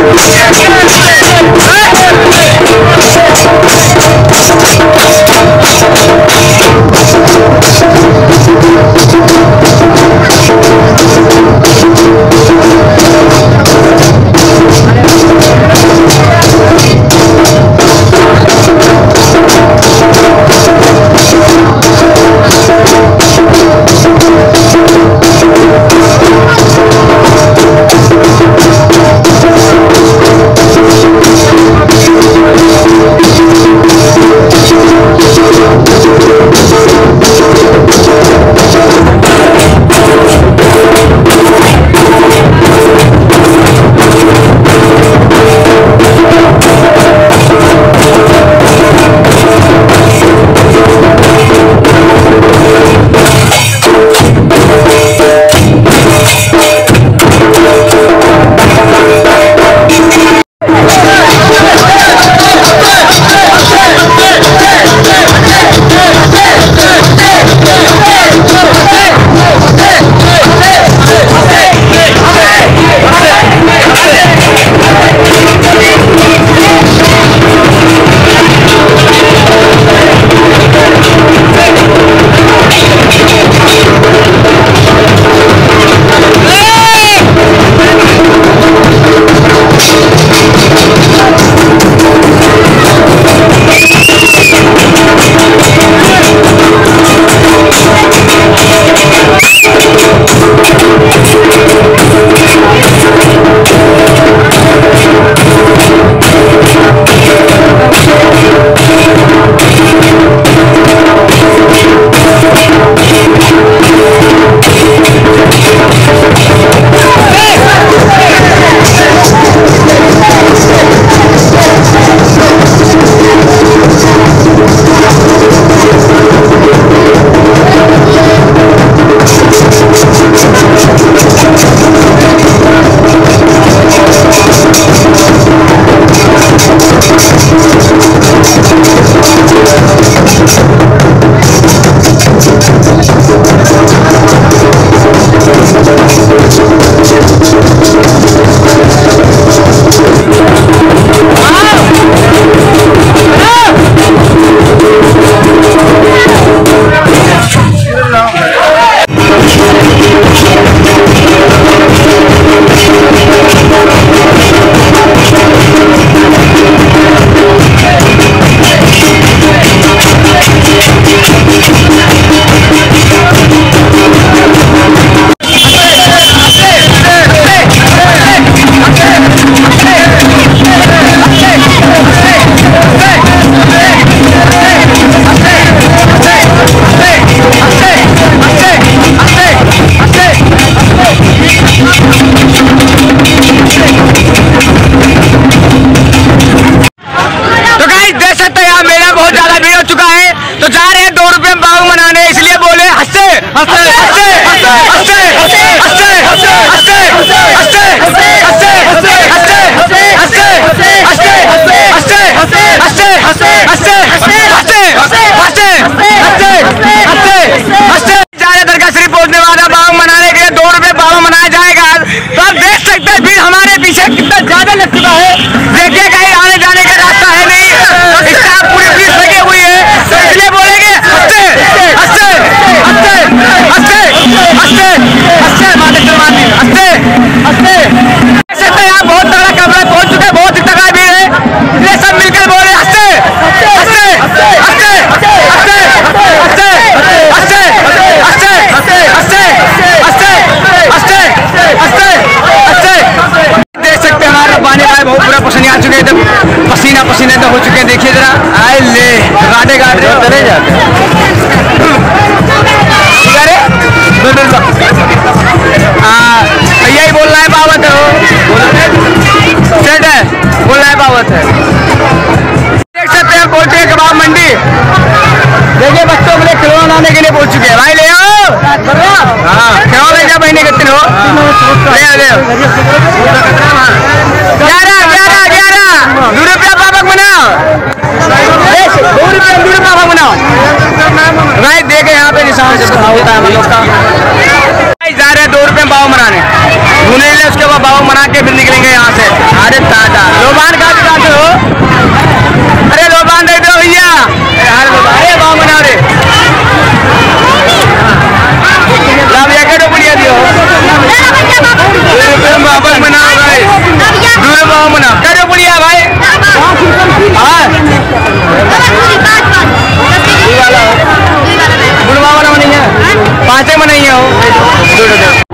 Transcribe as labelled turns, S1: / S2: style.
S1: बावत है। देख सकते हैं पहुंचे कबाब मंडी। देखिए बच्चों के लिए खिलौना लाने के लिए पहुंच चुके हैं। भाई ले आओ, हाँ खिलौना क्या महीने कितने हो ले 11 रुपया पापक बनाओ, 2 रुपया पापक बनाओ। भाई देखे यहाँ पे निशान से होता है हम लोग का। जा रहे हैं 2 रुपये पाव बनाने, उसके बाद बाबा मना के फिर निकलेंगे यहाँ से। अरे दादा लोबान कहाँ जाते हो? अरे लोबान दे दो भैया। अरे बाबा मना रे भैया करो बढ़िया दियो वापस मनाओ भाई। दूर बाबा मना करो बढ़िया भाई। हाँ बुढ़वा वाला नहीं है, 5 मनाइए हो।